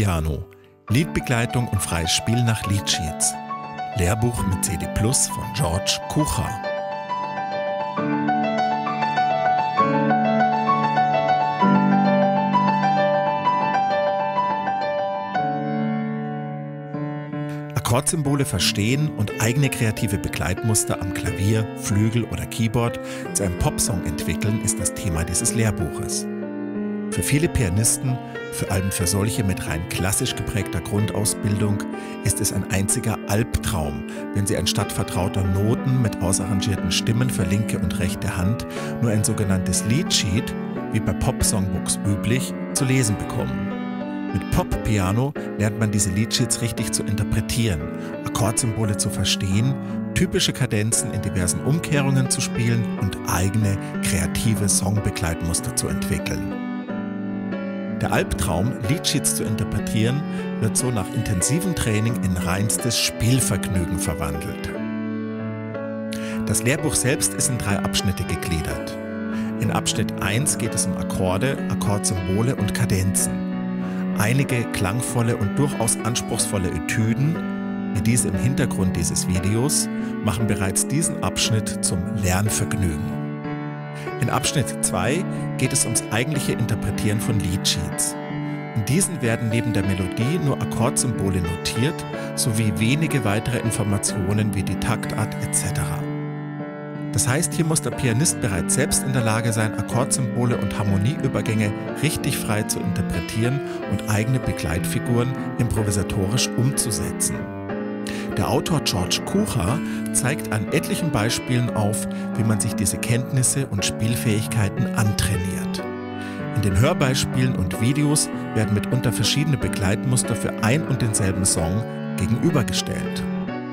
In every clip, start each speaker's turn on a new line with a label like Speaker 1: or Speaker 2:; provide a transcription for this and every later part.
Speaker 1: Pop-Piano, Liedbegleitung und freies Spiel nach Liedsheets. Lehrbuch mit CD Plus von George Kucha. Akkordsymbole verstehen und eigene kreative Begleitmuster am Klavier, Flügel oder Keyboard zu einem Popsong entwickeln, ist das Thema dieses Lehrbuches. Für viele Pianisten, vor allem für solche mit rein klassisch geprägter Grundausbildung, ist es ein einziger Albtraum, wenn sie anstatt vertrauter Noten mit ausarrangierten Stimmen für linke und rechte Hand nur ein sogenanntes Liedsheet, wie bei Pop-Songbooks üblich, zu lesen bekommen. Mit Pop-Piano lernt man diese Liedsheets richtig zu interpretieren, Akkordsymbole zu verstehen, typische Kadenzen in diversen Umkehrungen zu spielen und eigene kreative Songbegleitmuster zu entwickeln. Der Albtraum, Liedsheets zu interpretieren, wird so nach intensivem Training in reinstes Spielvergnügen verwandelt. Das Lehrbuch selbst ist in 3 Abschnitte gegliedert. In Abschnitt 1 geht es um Akkorde, Akkordsymbole und Kadenzen. Einige klangvolle und durchaus anspruchsvolle Etüden, wie diese im Hintergrund dieses Videos, machen bereits diesen Abschnitt zum Lernvergnügen. In Abschnitt 2 geht es ums eigentliche Interpretieren von Liedsheets. In diesen werden neben der Melodie nur Akkordsymbole notiert, sowie wenige weitere Informationen wie die Taktart etc. Das heißt, hier muss der Pianist bereits selbst in der Lage sein, Akkordsymbole und Harmonieübergänge richtig frei zu interpretieren und eigene Begleitfiguren improvisatorisch umzusetzen. Der Autor George Kucha zeigt an etlichen Beispielen auf, wie man sich diese Kenntnisse und Spielfähigkeiten antrainiert. In den Hörbeispielen und Videos werden mitunter verschiedene Begleitmuster für ein und denselben Song gegenübergestellt.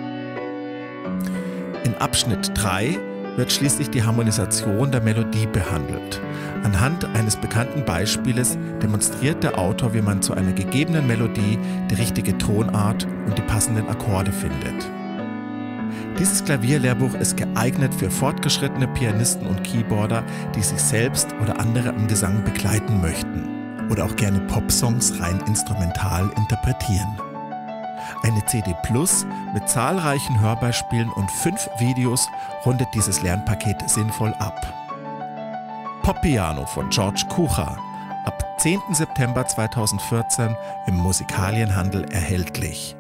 Speaker 1: In Abschnitt 3 wird schließlich die Harmonisation der Melodie behandelt. Anhand eines bekannten Beispieles demonstriert der Autor, wie man zu einer gegebenen Melodie die richtige Tonart und die passenden Akkorde findet. Dieses Klavierlehrbuch ist geeignet für fortgeschrittene Pianisten und Keyboarder, die sich selbst oder andere am Gesang begleiten möchten oder auch gerne Popsongs rein instrumental interpretieren. Eine CD Plus mit zahlreichen Hörbeispielen und 5 Videos rundet dieses Lernpaket sinnvoll ab. Pop-Piano von George Kucha, ab 10. September 2014 im Musikalienhandel erhältlich.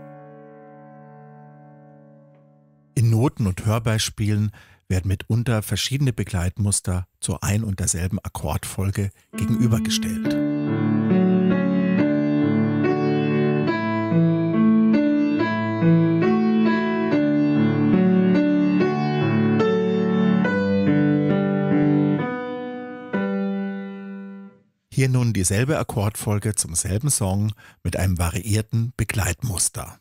Speaker 1: In Noten und Hörbeispielen werden mitunter verschiedene Begleitmuster zur ein und derselben Akkordfolge gegenübergestellt. Hier nun dieselbe Akkordfolge zum selben Song mit einem variierten Begleitmuster.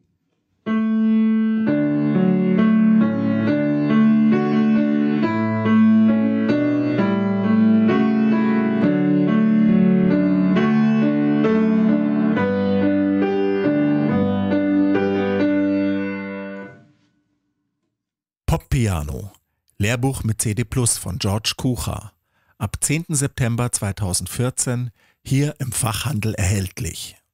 Speaker 1: Pop-Piano, Lehrbuch mit CD Plus von George Kucha. Ab 10. September 2014 hier im Fachhandel erhältlich.